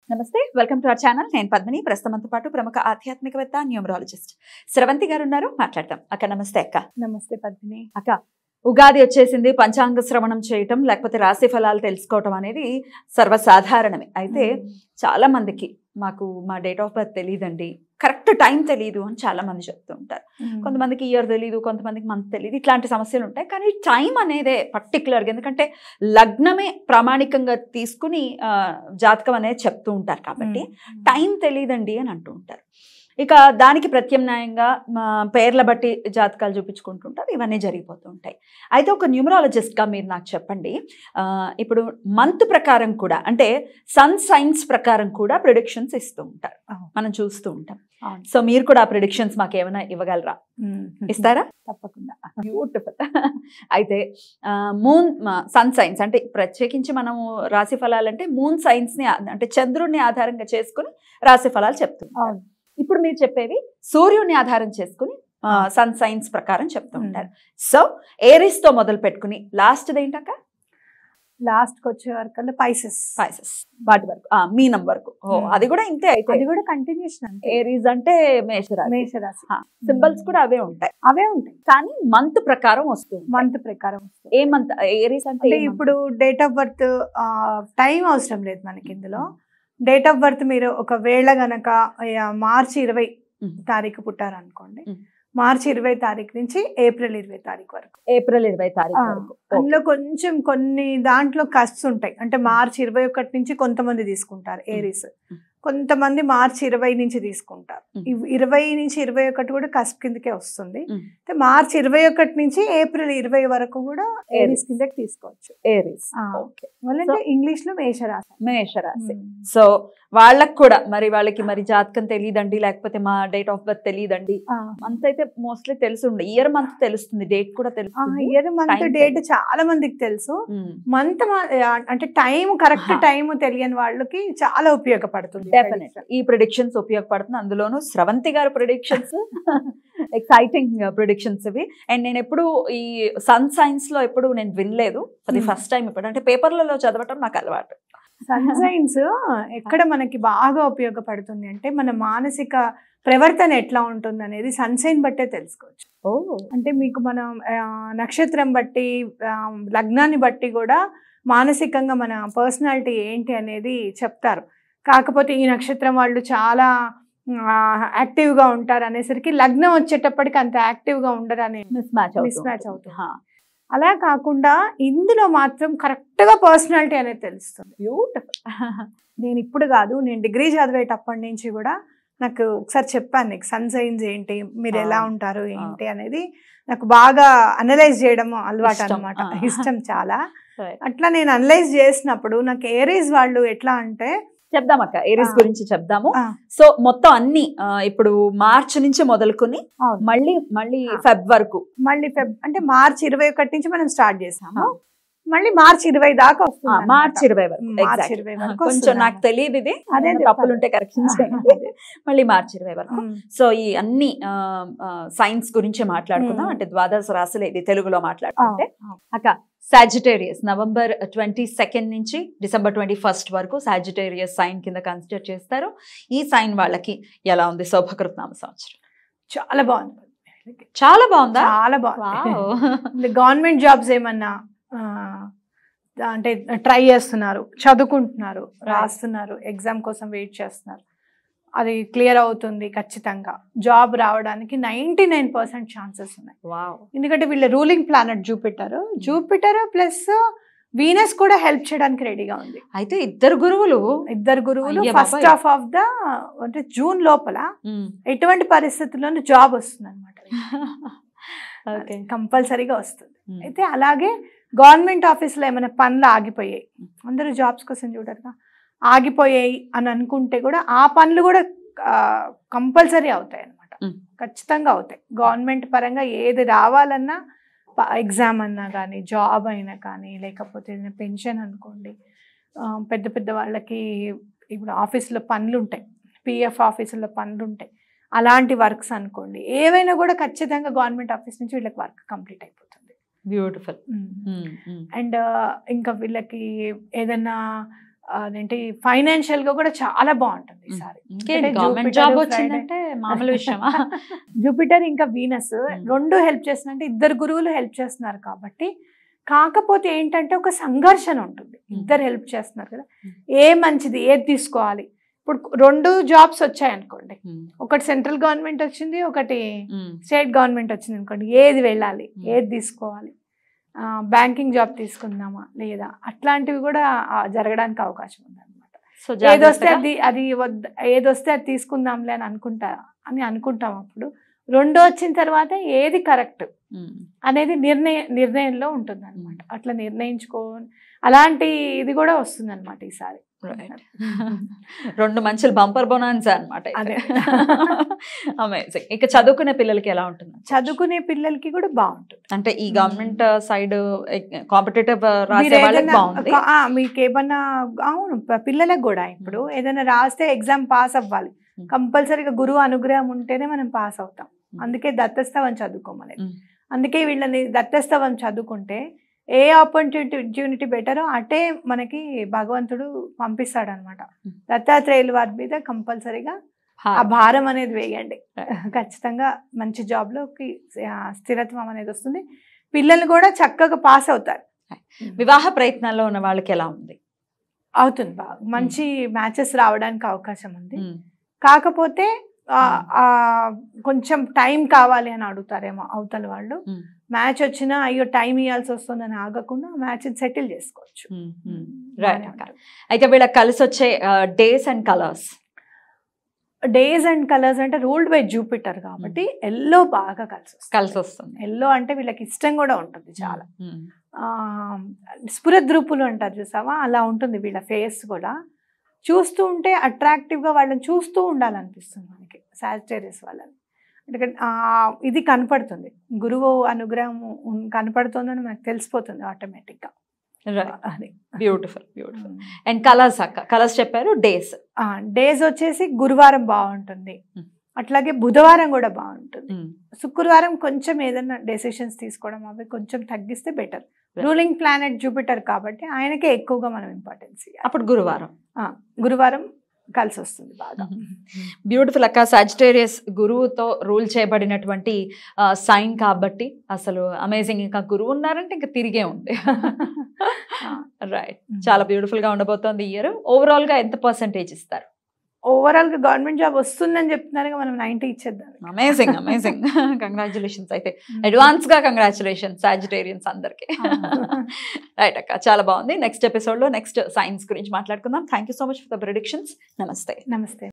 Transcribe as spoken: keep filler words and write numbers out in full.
నమస్తే, welcome to our channel. నేను పద్మిని. ప్రస్తుతంతో పాటు ప్రముఖ ఆధ్యాత్మికవేత్త, న్యూమరాలజిస్ట్ శ్రవంతి గారు ఉన్నారు. మాట్లాడతాం. అక్క నమస్తే. అక్క నమస్తే పద్మిని. అక్క, ఉగాది వచ్చేసింది. పంచాంగ శ్రవణం చేయటం లేకపోతే రాశి ఫలాలు తెలుసుకోవటం అనేది సర్వసాధారణమే. అయితే చాలా మందికి మాకు మా డేట్ ఆఫ్ బర్త్ తెలియదండి, కరెక్ట్ టైం తెలియదు అని చాలా మంది చెప్తూ ఉంటారు. కొంతమందికి ఇయర్ తెలియదు, కొంతమందికి మంత్ తెలియదు, ఇట్లాంటి సమస్యలు ఉంటాయి. కానీ టైం అనేదే పర్టికులర్గా, ఎందుకంటే లగ్నమే ప్రామాణికంగా తీసుకుని జాతకం అనేది చెప్తూ ఉంటారు కాబట్టి టైం తెలియదండి అని అంటూ ఉంటారు. ఇక దానికి ప్రత్యామ్నాయంగా పేర్ల బట్టి జాతకాలు చూపించుకుంటుంటారు. ఇవన్నీ జరిగిపోతూ ఉంటాయి. అయితే ఒక న్యూమరాలజిస్ట్గా మీరు నాకు చెప్పండి, ఇప్పుడు మంత్ ప్రకారం కూడా, అంటే సన్ సైన్స్ ప్రకారం కూడా ప్రిడిక్షన్స్ ఇస్తూ ఉంటారు, మనం చూస్తూ ఉంటాం. సో మీరు కూడా ఆ ప్రిడిక్షన్స్ మాకు ఏమైనా ఇవ్వగలరా? ఇస్తారా? తప్పకుండా. బ్యూటిఫుల్. అయితే మూన్ సన్ సైన్స్ అంటే ప్రత్యేకించి మనము రాశి ఫలాలు అంటే మూన్ సైన్స్ని అంటే చంద్రుడిని ఆధారంగా చేసుకుని రాశి ఫలాలు చెప్తున్నాం. ఇప్పుడు మీరు చెప్పేవి సూర్యుడిని ఆధారం చేసుకుని సన్ సైన్స్ ప్రకారం చెప్తూ ఉంటారు. సో ఏరిస్ తో మొదలు పెట్టుకుని లాస్ట్ ఏంటక్క? లాస్ట్ కి వచ్చే వరకు పైసెస్ పైసెస్ వాటి వరకు మీనం వరకు. ఓ అది కూడా ఇంతే. అయితే అది కూడా కంటిన్యూషన్. అంటే ఏరీస్ అంటే మేషరాశి. మేషరాశి సింబల్స్ కూడా అవే ఉంటాయి. అవే ఉంటాయి కానీ మంత్ ప్రకారం వస్తుంది. మంత్ ప్రకారం వస్తుంది. ఏ మంత్ ఏరీస్ అంటే? ఇప్పుడు డేట్ ఆఫ్ బర్త్ టైం అవసరం లేదు మనకి ఇందులో. డేట్ ఆఫ్ బర్త్ మీరు ఒకవేళ గనక మార్చి ఇరవై తారీఖు పుట్టారనుకోండి, మార్చి ఇరవై తారీఖు నుంచి ఏప్రిల్ ఇరవై తారీఖు వరకు. ఏప్రిల్ ఇరవై తారీఖు వరకు. అందులో కొంచెం కొన్ని దాంట్లో కష్ట్స్ ఉంటాయి. అంటే మార్చి ఇరవై ఒకటి నుంచి కొంతమంది తీసుకుంటారు ఏరీస్, కొంతమంది మార్చి ఇరవై నుంచి తీసుకుంటారు. ఇరవై నుంచి ఇరవై ఒకటి కూడా కస్ప్ కిందకే వస్తుంది. మార్చి ఇరవై ఒకటి నుంచి ఏప్రిల్ ఇరవై వరకు కూడా ఏరీస్ కిందకి తీసుకోవచ్చు. ఏరీస్ అంటే ఇంగ్లీష్ లో మేషరాశి. మేషరాశి. సో వాళ్ళకి కూడా మరి వాళ్ళకి మరి జాతకం తెలియదండి, లేకపోతే మా డేట్ ఆఫ్ బర్త్ తెలియదండి. మంత్ అయితే మోస్ట్లీ తెలుసు, ఇయర్ మంత్ తెలుస్తుంది, డేట్ కూడా తెలుస్తుంది. ఇయర్ మంత్ డేట్ చాలా మందికి తెలుసు. మంత్ అంటే టైం, కరెక్ట్ టైం తెలియని వాళ్ళకి చాలా ఉపయోగపడుతుంది. ఈ ప్రిడిక్షన్స్ ఉపయోగపడుతుంది. అందులోనూ Sravanthi garu predictions exciting predictions ఇవి. అండ్ నేను ఎప్పుడు ఈ సన్ సైన్స్ లో ఎప్పుడు నేను వినలేదు, అది ఫస్ట్ టైం ఇప్పుడు. అంటే పేపర్లలో చదవటం నాకు అలవాటు. సన్ సైన్స్ ఎక్కడ మనకి బాగా ఉపయోగపడుతుంది అంటే మన మానసిక ప్రవర్తన ఎట్లా ఉంటుంది అనేది సన్ సైన్ బట్టే తెలుసుకోవచ్చు. అంటే మీకు మనం నక్షత్రం బట్టి, లగ్నాన్ని బట్టి కూడా మానసికంగా మన పర్సనాలిటీ ఏంటి అనేది చెప్తారు. కాకపోతే ఈ నక్షత్రం వాళ్ళు చాలా యాక్టివ్గా ఉంటారు అనేసరికి లగ్నం వచ్చేటప్పటికి అంత యాక్టివ్గా ఉండరు అనే మిస్ మ్యాచ్ మిస్ మ్యాచ్ అవుతుంది. అలా కాకుండా ఇందులో మాత్రం కరెక్ట్గా పర్సనాలిటీ అనేది తెలుస్తుంది. బ్యూటిఫుల్. నేను ఇప్పుడు కాదు, నేను డిగ్రీ చదివేటప్పటి నుంచి కూడా నాకు ఒకసారి చెప్పాను, నీకు సన్ సైన్స్ ఏంటి, మీరు ఎలా ఉంటారు ఏంటి అనేది నాకు బాగా అనలైజ్ చేయడం అలవాటు అనమాట, ఇష్టం చాలా. అట్లా నేను అనలైజ్ చేసినప్పుడు నాకు ఏరీస్ వాళ్ళు ఎట్లా అంటే, చెప్దాం అక్క, ఏరీస్ గురించి చెప్దాము. సో మొత్తం అన్ని ఇప్పుడు మార్చ్ నుంచి మొదలుకొని మళ్ళీ మళ్ళీ ఫెబ్ వరకు, మళ్ళీ ఫెబ్ అంటే మార్చి ఇరవై ఒకటి నుంచి మనం స్టార్ట్ చేసాము, మళ్ళీ మార్చి ఇరవై దాకా వస్తుంది. మార్చి ఇరవై వరకు కొంచెం నాకు తెలియదు, ఇది అదే తప్పులు ఉంటే కరెక్షన్ చేయండి. మళ్ళీ మార్చి ఇరవై వరకు. సో ఈ అన్ని సైన్స్ గురించి మాట్లాడుకుందాం. అంటే ద్వాదశ రాశులు ఇది తెలుగులో మాట్లాడుకుంటే అక్క, సాజిటేరియస్ నవంబర్ ట్వంటీ సెకండ్ నుంచి డిసెంబర్ ట్వంటీ ఫస్ట్ వరకు సాజిటేరియస్ సైన్ కింద కన్సిడర్ చేస్తారు. ఈ సైన్ వాళ్ళకి ఎలా ఉంది శోభకృత్నామ సంవత్సరం? చాలా బాగుంది. చాలా బాగుందా? చాలా బాగుంది. గవర్నమెంట్ జాబ్స్ ఏమన్నా అంటే ట్రై చేస్తున్నారు, చదువుకుంటున్నారు, రాస్తున్నారు, ఎగ్జామ్ కోసం వెయిట్ చేస్తున్నారు, అది క్లియర్ అవుతుంది ఖచ్చితంగా. జాబ్ రావడానికి నైంటీ నైన్ పర్సెంట్ ఛాన్సెస్ ఉన్నాయి. ఎందుకంటే వీళ్ళ ruling planet Jupiter, Jupiter plus Venus కూడా హెల్ప్ చేయడానికి రెడీగా ఉంది. అయితే ఇద్దరు గురువులు ఇద్దరు గురువులు ఫస్ట్ హాఫ్ ఆఫ్ ద అంటే జూన్ లోపల ఎటువంటి పరిస్థితుల్లోనూ జాబ్ వస్తుంది అనమాట, కంపల్సరీగా వస్తుంది. అయితే అలాగే గవర్నమెంట్ ఆఫీస్లో ఏమైనా పనులు ఆగిపోయాయి, అందరూ జాబ్స్ కోసం చూడరుగా, ఆగిపోయాయి అని అనుకుంటే కూడా ఆ పనులు కూడా కంపల్సరీ అవుతాయి అన్నమాట, ఖచ్చితంగా అవుతాయి. గవర్నమెంట్ పరంగా ఏది రావాలన్నా, ఎగ్జామ్ అన్నా కానీ, జాబ్ అయినా కానీ, లేకపోతే ఏదైనా పెన్షన్ అనుకోండి, పెద్ద పెద్ద వాళ్ళకి ఇప్పుడు ఆఫీసులో పనులు ఉంటాయి, పిఎఫ్ ఆఫీసులో పనులు ఉంటాయి, అలాంటి వర్క్స్ అనుకోండి, ఏవైనా కూడా ఖచ్చితంగా గవర్నమెంట్ ఆఫీస్ నుంచి వీళ్ళకి వర్క్ కంప్లీట్ అయిపోతుంది. బ్యూటిఫుల్. అండ్ ఇంకా వీళ్ళకి ఏదైనా అదేంటి ఫైనాన్షియల్ గా కూడా చాలా బాగుంటుంది ఈసారి. గవర్నమెంట్ జాబ్ వచ్చిందంటే మామూలు విషయమా? జూపిటర్ ఇంకా వీనస్ రెండు హెల్ప్ చేస్తున్నారు, ఇద్దరు గురువులు హెల్ప్ చేస్తున్నారు కాబట్టి. కాకపోతే ఏంటంటే ఒక సంఘర్షణ ఉంటుంది, ఇద్దరు హెల్ప్ చేస్తున్నారు కదా, ఏ మంచిది ఏది తీసుకోవాలి. ఇప్పుడు రెండు జాబ్స్ వచ్చాయనుకోండి, ఒకటి సెంట్రల్ గవర్నమెంట్ వచ్చింది, ఒకటి స్టేట్ గవర్నమెంట్ వచ్చింది అనుకోండి, ఏది వెళ్ళాలి, ఏది తీసుకోవాలి, బ్యాంకింగ్ జాబ్ తీసుకుందామా లేదా, అట్లాంటివి కూడా జరగడానికి అవకాశం ఉంది అనమాట. ఏదొస్తే అది అది వద్ద ఏదొస్తే అది తీసుకుందాంలే అని అనుకుంటా అని అనుకుంటాం. అప్పుడు రెండో వచ్చిన తర్వాత ఏది కరెక్ట్ అనేది నిర్ణయ నిర్ణయంలో ఉంటుంది అనమాట. అట్లా నిర్ణయించుకో అలాంటి ఇది కూడా వస్తుంది అనమాట ఈసారి. రెండు మంచి బంపర్ బొనాన్సా అనమాట. అమేజింగ్. ఇక చదువుకునే పిల్లలకి ఎలా ఉంటుంది? చదువుకునే పిల్లలకి కూడా బాగుంటుంది. అంటే ఈ గవర్నమెంట్ సైడ్ కాంపిటేటివ్ రాసే వాళ్ళకి బాగుంది. మీకు ఏమన్నా అవును పిల్లలకు కూడా ఇప్పుడు ఏదైనా రాస్తే ఎగ్జామ్ పాస్ అవ్వాలి, కంపల్సరీగా గురువు అనుగ్రహం ఉంటేనే మనం పాస్ అవుతాం. అందుకే దత్తస్తవం చదువుకోమనేది. అందుకే వీళ్ళని దత్తస్తవం చదువుకుంటే ఏ ఆపర్చునిటీ బెటరో అటే మనకి భగవంతుడు పంపిస్తాడు అనమాట. దత్తాత్రేయుల వారి మీద కంపల్సరీగా ఆ భారం అనేది వేయండి, ఖచ్చితంగా మంచి జాబ్లోకి స్థిరత్వం అనేది వస్తుంది. పిల్లలు కూడా చక్కగా పాస్ అవుతారు. వివాహ ప్రయత్నాల్లో ఉన్న వాళ్ళకి ఎలా ఉంది? అవుతుంది, బాగా మంచి మ్యాచెస్ రావడానికి అవకాశం ఉంది. కాకపోతే కొంచెం టైం కావాలి అని అడుగుతారేమో అవతల వాళ్ళు. మ్యాచ్ వచ్చినా అయ్యో టైం ఇవ్వాల్సి వస్తుందని ఆగకుండా మ్యాచ్ సెటిల్ చేసుకోవచ్చు. అయితే వీళ్ళకి కలిసి వచ్చే days and colours? Days and colours అంటే రూల్డ్ బై జూపిటర్ కాబట్టి ఎల్లో బాగా కలిసి కలిసి వస్తుంది. ఎల్లో అంటే వీళ్ళకి ఇష్టం కూడా ఉంటుంది చాలా. స్ఫురద్రూపులు అంటారు చూసావా, అలా ఉంటుంది వీళ్ళ ఫేస్ కూడా. చూస్తూ ఉంటే అట్రాక్టివ్గా వాళ్ళని చూస్తూ ఉండాలనిపిస్తుంది మనకి సాజిటేరియస్ వాళ్ళని. అంటే ఇది కనపడుతుంది, గురువు అనుగ్రహం కనపడుతుందని మనకు తెలిసిపోతుంది ఆటోమేటిక్గా. అది బ్యూటిఫుల్ బ్యూటిఫుల్. అండ్ కలర్స్ అక్క, కలర్స్ చెప్పారు. డేస్ డేస్ వచ్చేసి గురువారం బాగుంటుంది, అట్లాగే బుధవారం కూడా బాగుంటుంది. శుక్రవారం కొంచెం ఏదైనా డెసిషన్స్ తీసుకోవడం అవి కొంచెం తగ్గిస్తే బెటర్. రూలింగ్ ప్లానెట్ జూపిటర్ కాబట్టి ఆయనకే ఎక్కువగా మనం ఇంపార్టెన్స్ ఇవ్వాలి. అప్పుడు గురువారం గురువారం కలిసి వస్తుంది బాగా. బ్యూటిఫుల్ అక్క. సాజిటేరియస్ గురువుతో రూల్ చేయబడినటువంటి సైన్ కాబట్టి అసలు అమేజింగ్. ఇంకా గురువు ఉన్నారంటే ఇంకా తిరిగే ఉంది. రైట్, చాలా బ్యూటిఫుల్ గా ఉండబోతోంది ఈ ఇయర్. ఓవరాల్ గా ఎంత పర్సెంటేజ్ ఇస్తారు? ఓవరాల్ గా గవర్నమెంట్ జాబ్ వస్తుందని చెప్తున్నారు, మనం నైన్టీ ఇచ్చేద్దాం. Amazing amazing. కంగ్రాచులేషన్స్. అయితే అడ్వాన్స్ గా కంగ్రాచులేషన్స్ సాజిటేరియన్స్ అందరికి. రైట్ అక్క, చాలా బాగుంది. నెక్స్ట్ ఎపిసోడ్ లో నెక్స్ట్ సైన్స్ గురించి మాట్లాడుకుందాం. Thank you so much for the predictions. నమస్తే. నమస్తే.